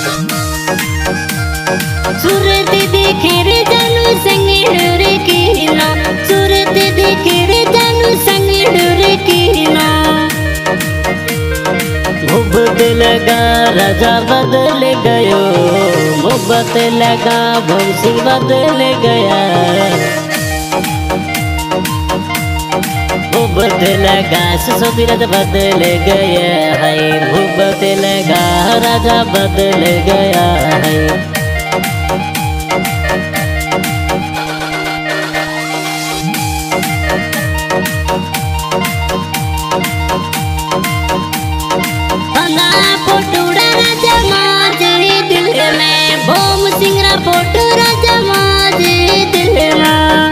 सूरत देखे रे जानू संगे डोर कीना, सूरत देखे रे जानू संगे डोर कीना। मोहब्बत लगा राजा बदल गयो, मोहब्बत लगा भंसी बदल गया। मोहब्बत लगा ससुर राजा बदल गया है, मोहब्बत लगा राजा बदल गया है। फोटूड़ा राजा माजे दिल में, भोम सिंगरा फोटो राजा माजे दिल में।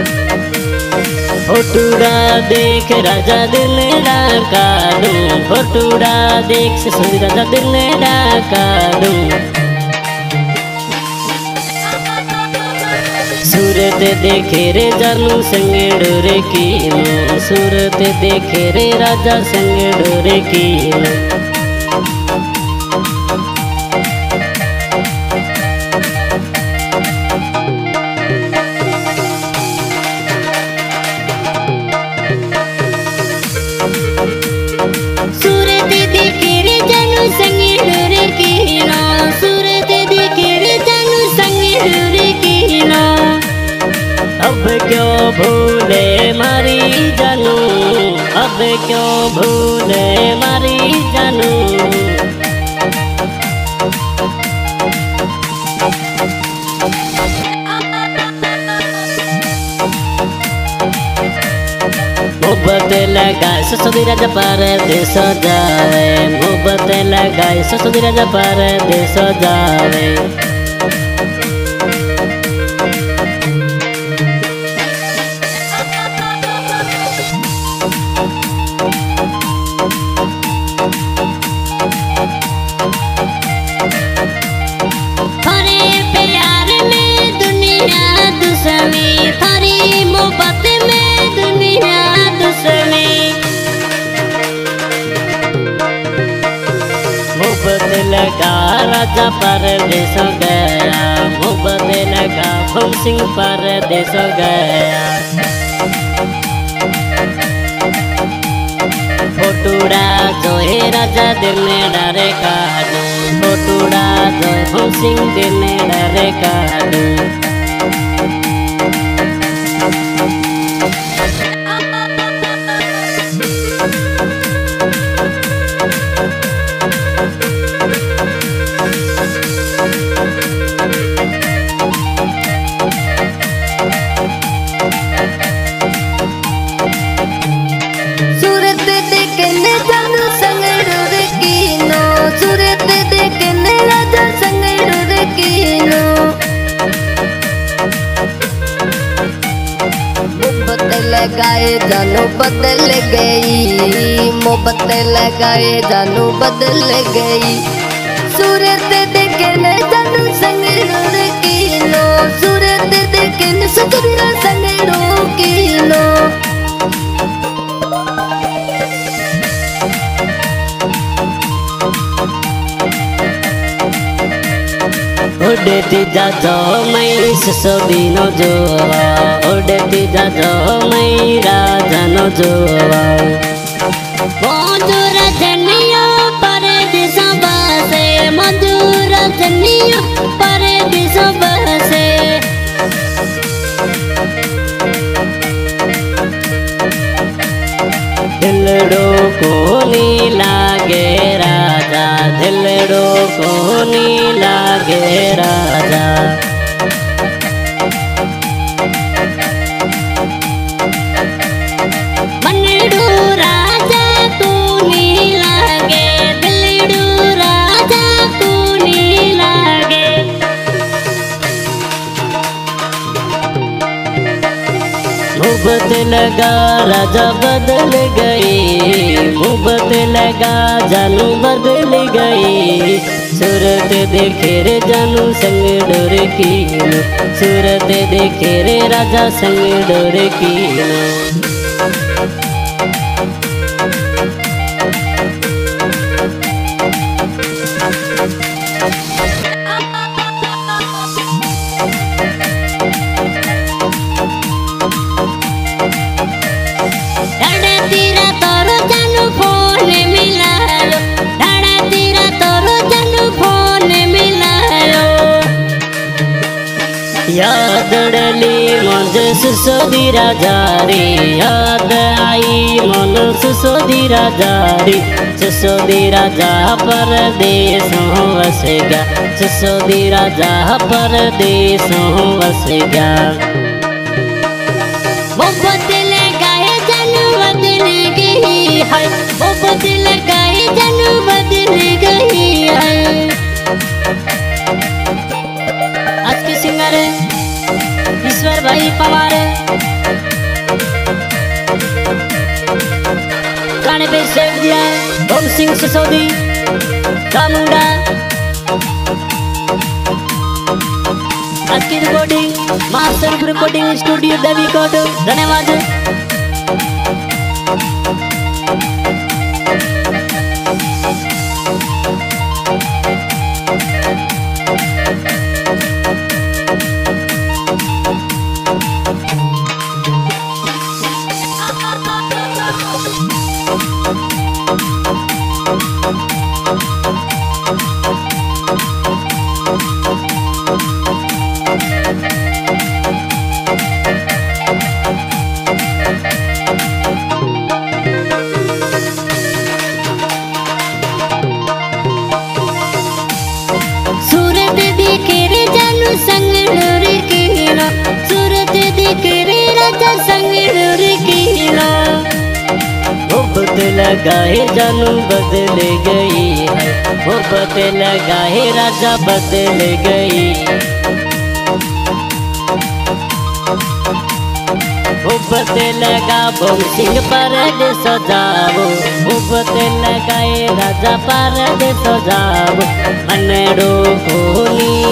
फोटूड़ा देख राजा दिल डाका दूं, फोटूड़ा देख ससुर राजा दिल डाका दूं। सूरत देखे रे जानू संगे डोर कीनो, सूरत देखे रे राजा संगे डोर कीनो। सूरत देखे रे जानू संगे डोर कीना, सूरत देखे रे जानू संगे डोर कीना। अब क्यों भूले मारी जानू, अब क्यों भूले मारी जानू। मोहब्बत लगा ससुर राजा परदेस जावे, मोहब्बत लगा ससुर राजा परदेस जावे। थारे प्यार में दुनिया दुश्मनी, थारी मोहब्बत में दुनिया दुश्मनी। मोहब्बत लगा राजा परदेस गया, मोहब्बत लगा भोम सिंह परदेस गया। फोटूड़ा जो है राजा दिल में डरे काटू, फोटूड़ा जो भोम सिंह दिल में डरे काटू। सूरत देखने जानू संगे डोर कीनो, सूरत देखने राजा संगे डोर कीनो। मोहब्बत लगाए जानू बदल गई, मोहब्बत लगाए जानू बदल गई। सूरत देखने जानू संगे डोर कीनो, सूरत देखने ससुर संगे डोर कीनो। उड़ती जाजो मई ससुदीनो जोवा, उड़ती जाजो मई राजानो जोवा। मधुर जनियो परदेस बसे, मधुर जनियो परदेस बसे। दिलड़ो को नी लागे राजा, दिलड़ो को नी लागे राजा। मनड़ू राजा तू नी लागे, दिलड़ू राजा तू नी लागे। मोहब्बत लगा राजा बदल गई, मोहब्बत लगा जानू बदल गई। सूरत देखे रे जानू संग डोर कीनो, सूरत देखे रे राजा संग डोर कीनो। याद डली मन सुसोदी राजा रे, याद आई मन सुसोदी राजा रे। सुसोदी राजा परदेस वस गया, सुसोदी राजा परदेस वस गया। वो बदल गए जानू बदल गई है, वो बदल गए जानू बदल गई है। आज के सिंगर ईश्वर भाई पवार, गाने पे शेख दिया ओम सिंह सिसोदी का मुंडा। आज की recording master recording studio Devikot. धन्यवाद। सूरत दिखे रे जानू संगड़ूर कीला, सूरत दिखे रे राजा संगड़ूर कीला। मोहब्बत लगाए जानू बदल गई है, मोहब्बत लगाए राजा बदल गई। मोहब्बत लगा बोम सिंह परदेस जाओ, मोहब्बत लगाए राजा परदेस जाओ। मनड़ो कोनी